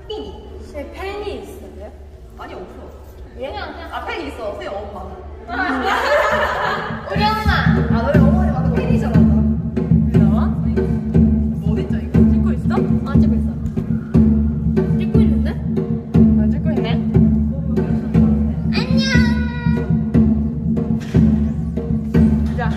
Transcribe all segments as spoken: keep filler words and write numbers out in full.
코끼리. 제 팬이 있어요? 아니 없어. 그냥 그냥 아 팬이 있어. 쌤 엄마. 우리 엄마. 아 너희 어머니 완전 팬이잖아. 왜 나와? 뭐 어딨죠 이거? 찍고 있어? 아 찍고 있어. 찍고 있는데? 아 찍고 있네. 안녕. 자.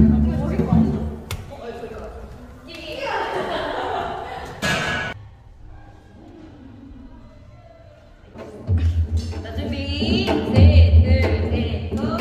자 준비. 셋, 둘, 셋, 고.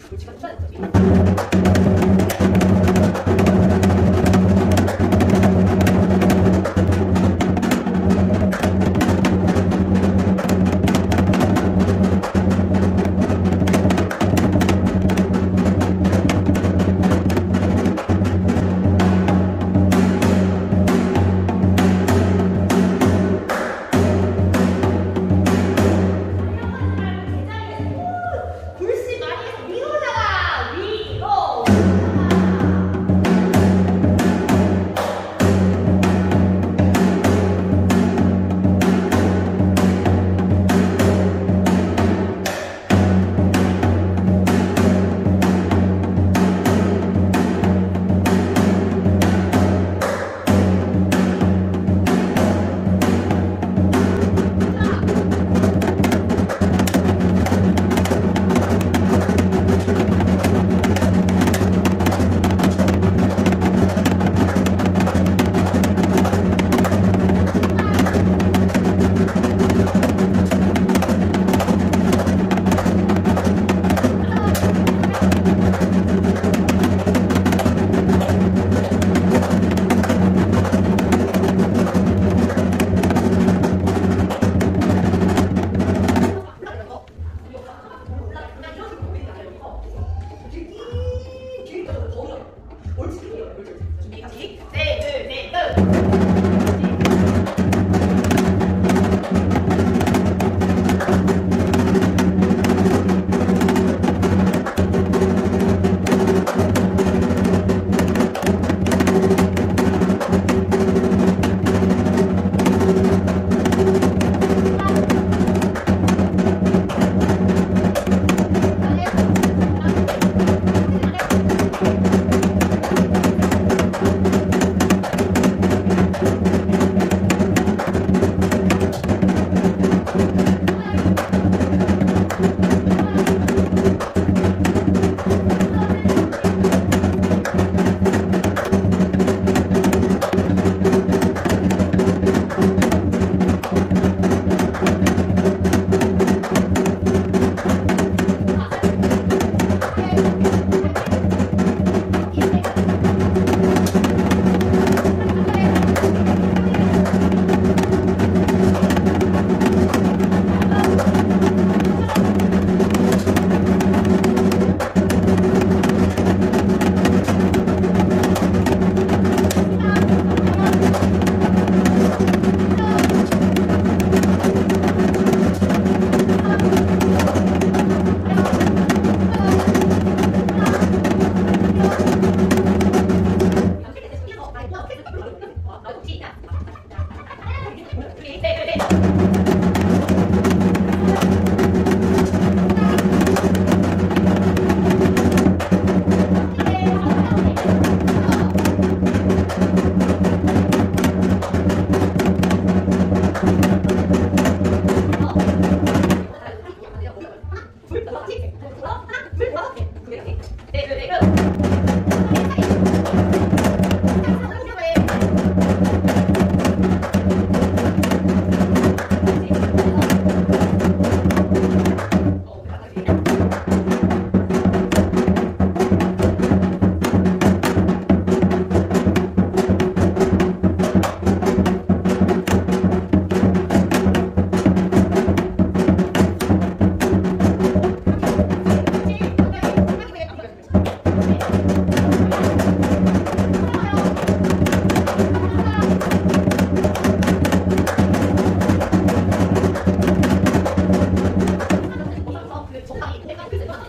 적당히 내가 그때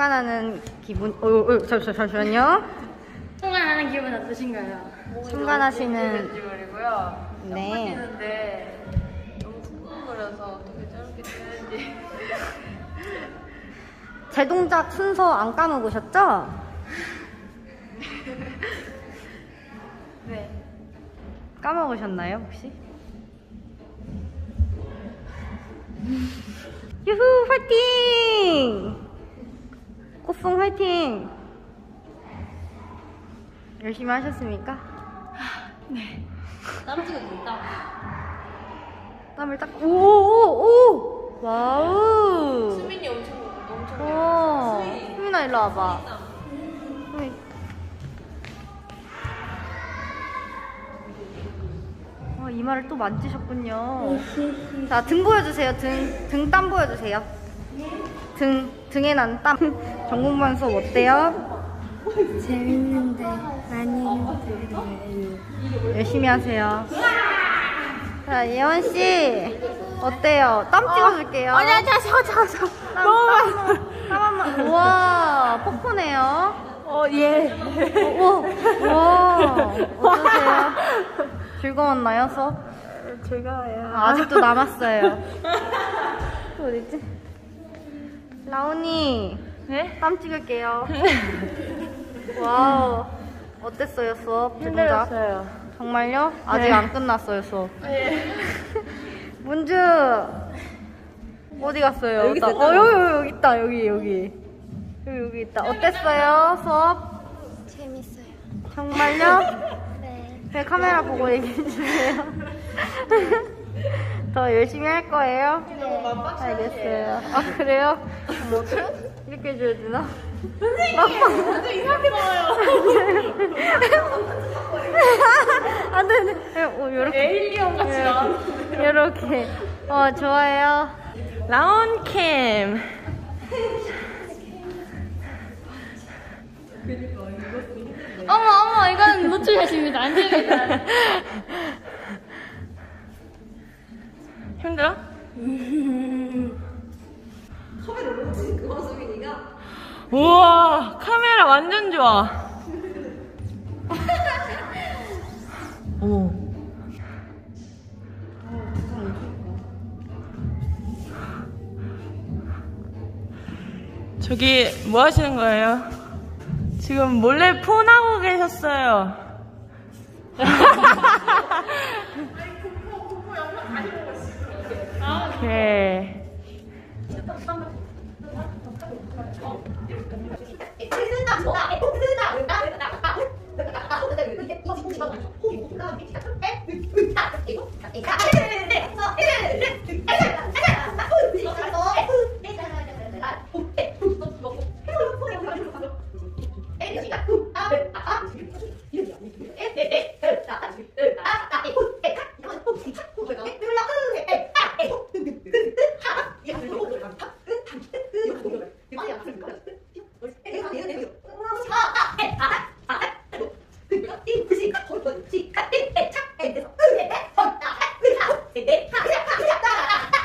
참관하는 기분. 어, 어, 잠시, 잠시만요. 참관하는 기분 어떠신가요? 참관하시는. 찌글이고요. 네. 뛰는데 너무 쿵쿵거려서 어떻게 저렇게 뛰는지. 제 동작 순서 안 까먹으셨죠? 네. 까먹으셨나요, 혹시? 유후, 화이팅! 꽃송 화이팅! 열심히 하셨습니까? 땀 찍어도 땀. 땀을 딱, 오, 오, 오! 와우! 수민이 엄청 엄청. 오, 수민아, 일로 와봐. 수민. 어, 이마를 또 만지셨군요. 자, 등 보여주세요. 등, 등 땀 보여주세요. 등, 등에 난 땀. 전공반 수업 어때요? 재밌는데 많이 힘들어요. 열심히 하세요. 자, 예원씨. 어때요? 땀 찍어줄게요. 아니 아니 잠깐 잠깐 잠깐. 너무 많아. 땀 한 번. 우와, 폭포네요. 어 예. 우와, 우와. 어떠세요? 즐거웠나요, 수업? 즐거워요. 아, 아직도 남았어요. 또 어딨지? 라온이. 네? 땀 찍을게요. 와우. 어땠어요, 수업? 제 동작? 힘들었어요. 정말요? 아직 네. 안 끝났어요, 수업. 네. 문주. 어디 갔어요? 아, 여기 나- 있었잖아. 어, 여기, 여기, 여기 있다, 여기, 여기. 여기, 여기 있다. 어땠어요, 수업? 재밌어요. 정말요? 네. 제 카메라 보고 얘기해주세요. 더 열심히 할 거예요? 네. 알겠어요. 아, 그래요? 뭐, 이렇게 해줘야 되나? 완전 이상하게 나와요. 안 돼, 안 돼. 어, 요렇게. 에일리언 같이 나와. 요렇게. 어, 좋아요. 라온캠. 어머 어머 이건 노출하십니다. 안 됩니다. 힘들어? 카메라 뭐지? 그 수민이가? 우와 카메라 완전 좋아. 오. 저기 뭐 하시는 거예요? 지금 몰래 폰하고 계셨어요. 오케이. 아,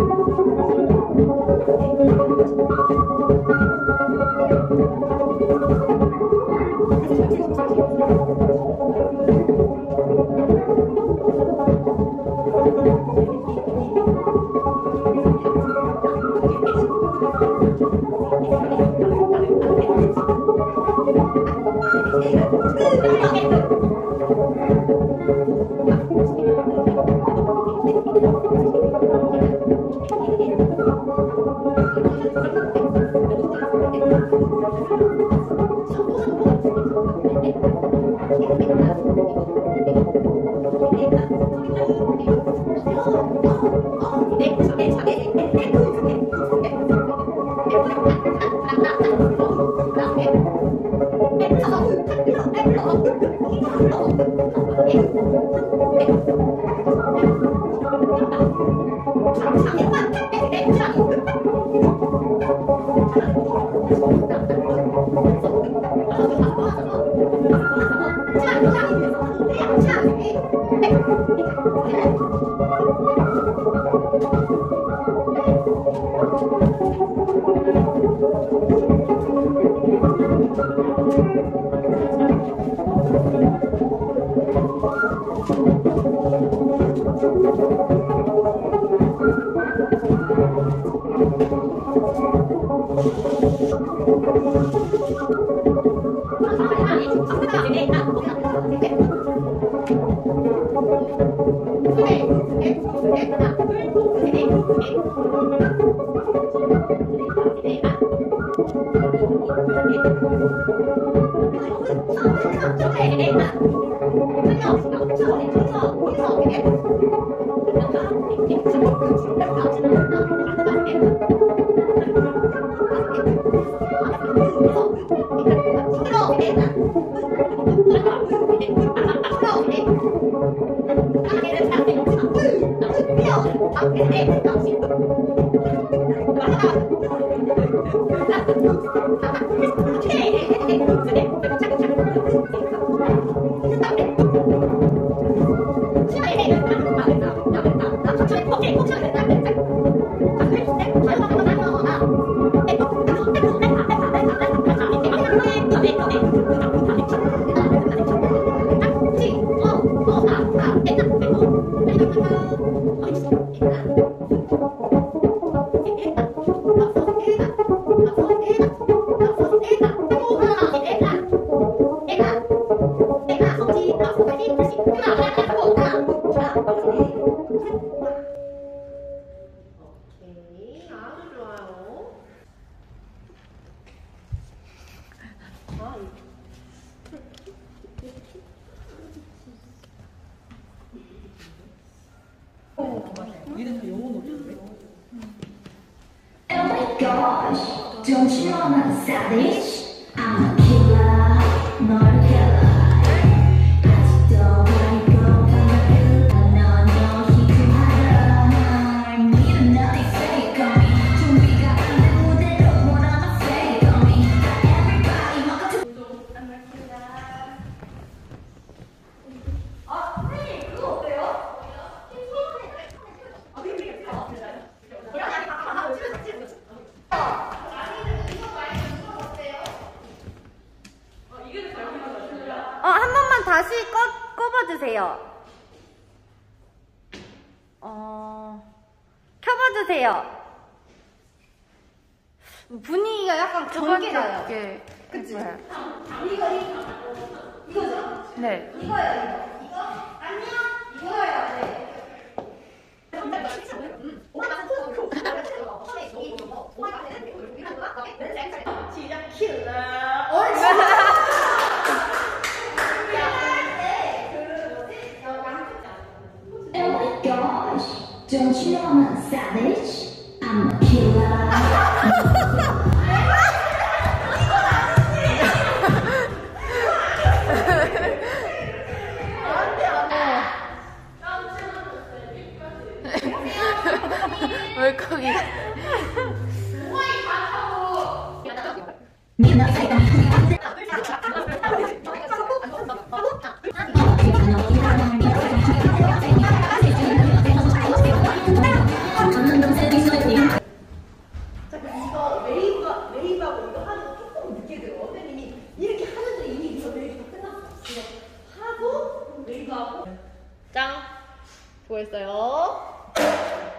Don't you know I'm a savage? I'm a killer, not a killer. 아직도 버리고 반갑게 넌 너희 그 하나 need nothing fake on me. 준비가 안 된 무대로 뭐라도 fake on me. Everybody 막 같은 I'm a killer. 아, 선생님 그거 어때요? 아, 빙빙 아, 어, 한 번만 다시 꺼, 꼽아주세요. 어, 켜봐주세요. 분위기가 약간 경계가요. 그치? 이거, 이거, 이거죠? 네. 이거요, 이거. 이거? 안녕? 이거요, 네. Oh my gosh, don't you know I'm a savage? I'm a killer. 왜 거기? I'm 짱. 수고했어요.